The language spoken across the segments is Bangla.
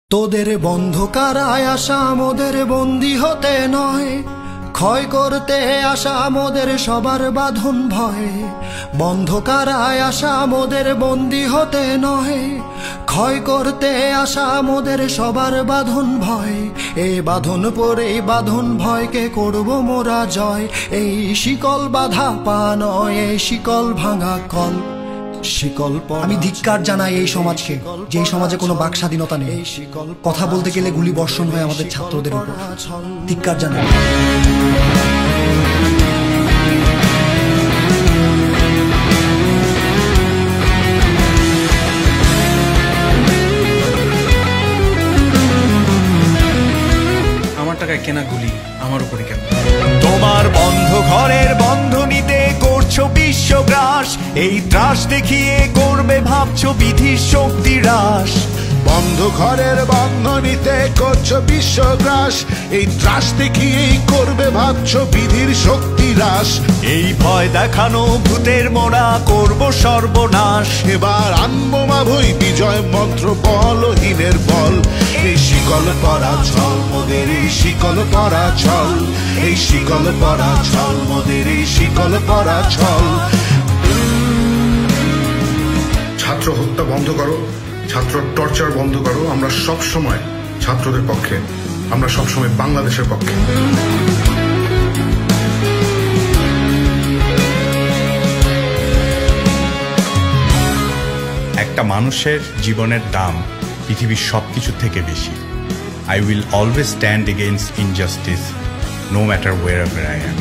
তোদের বন্ধ কারায় আসা মোদের বন্দী হতে নয়, ক্ষয় করতে আসা মোদের সবার বাঁধন ভয়। বন্ধ কারায় আসা মোদের বন্দী হতে নয়, ক্ষয় করতে আসা মোদের সবার বাঁধন ভয়। এই বাঁধন পরে বাঁধন ভয়কে করব মোরা জয়। এই শিকল বাধা পা নয়, এই শিকল ভাঙা কল। শিকল আমি ধিক্কার জানাই এই সমাজকে, যে সমাজে কোনো বাক স্বাধীনতা নেই। কথা বলতে গেলে গুলি বর্ষণ হয় আমাদের ছাত্রদের উপর। ধিক্কার জানাই। আমার টাকায় কেনা গুলি আমার উপরে কেন? তোমার বন্ধ ঘরের বন্ধনীতে করছো বিশ্বগ্রাস, এই ত্রাস দেখিয়ে করবে ভাবছো বিধির শক্তি হ্রাস। বন্ধ ঘরের বন্ধনীতে করছো বিশ্বগ্রাস, এই ত্রাস দেখিয়েই করবে ভাবছো বিধির শক্তি হ্রাস। এই ভয় দেখানো ভূতের মোড়া করব সর্বনাশ। এবার আনবো মাভুই বিজয় মন্ত্র বলহীনের বল। এই শিকল পরা ছল মোদের, এই শিকল পরা ছল। এই শিকল পরা ছল মোদের, এই শিকল পরা ছল। ছাত্র হত্যা বন্ধ করো, ছাত্র টর্চার বন্ধ করো। আমরা সব সময় ছাত্রদের পক্ষে, আমরা সব সময় বাংলাদেশের পক্ষে। একটা মানুষের জীবনের দাম পৃথিবীর সবকিছু থেকে বেশি। I will always stand against injustice, no matter wherever I am.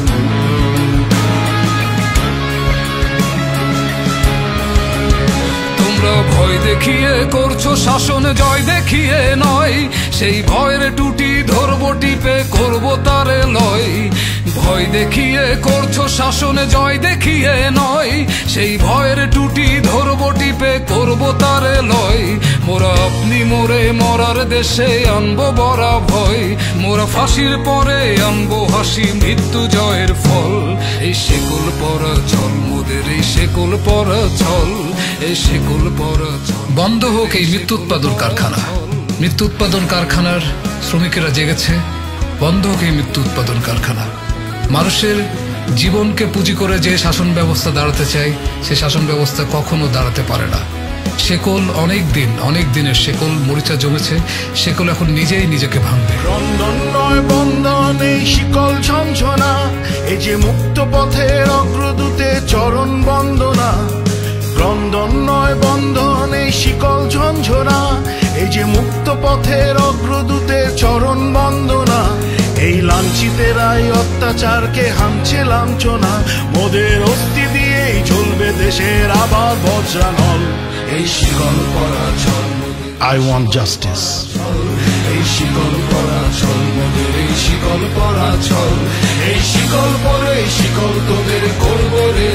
ভয় দেখিয়ে করছো শাসন, জয় দেখিয়ে নয়। সেই ভয়ের টুটি ধরবো টিপে, করবো তারে লয়। ভয় দেখিয়ে করছো শাসন, জয় দেখিয়ে নয়। সেই ভয়ের টুটি ধরবো টিপে, করবো তারে লয়। মোরা আপনি মোরে মরার দেশে আনবো বড়া ভয়। মোরা ফাঁসির পরে আনবো হাসি, মৃত্যু জয়ের ফল। এই শেকল পরা চল মোদের, এই শেকল পরা চল। এই শেকল পরা চল। বন্ধ হোক এই মৃত্যু উৎপাদন কারখানা। মৃত্যু উৎপাদন কারখানার শ্রমিকেরা জেগেছে। বন্ধ হোক এই মৃত্যু উৎপাদন কারখানা। মানুষের জীবনকে পুঁজি করে যে শাসন ব্যবস্থা দাঁড়াতে চায়, সে শাসন ব্যবস্থা কখনো দাঁড়াতে পারে না। শেকল অনেক দিনের শেকল মরিচা জমেছে। শেকল এখন নিজেই নিজেকে ভাঙবে। ক্রন্দন নয় বন্ধন, এই শিকল ঝঞ্ঝনা। এই যে মুক্ত পথের অগ্রদূতে চরণ বন্দনা। ক্রন্দন নয় বন্ধন, এই শিকল ঝঞ্ঝনা। এই যে মুক্ত পথের অগ্রদূতে চরণ বন্দনা। এই লাঞ্ছিতেরাই অত্যাচারকে হামছে লাঞ্ছনা। মোদের অস্থি দিয়েই চলবে দেশের আবার বজ্রানল। এই শিকল পরা চল, I want justice. এই শিকল পরা চল মোদের, এই শিকল পরা চল। এই শিকল পরে শিকল তোদের করবো রে